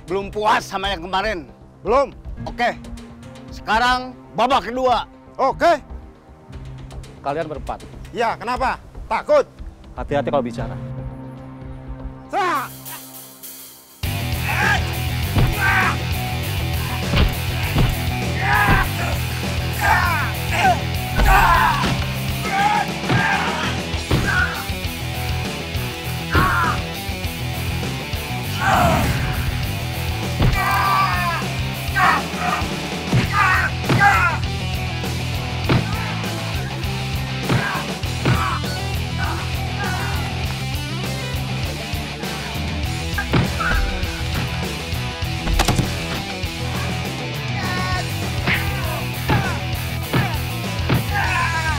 Belum puas sama yang kemarin? Belum. Oke. Sekarang babak kedua. Oke. Kalian berempat. Ya, kenapa? Takut? Hati-hati kalau bicara.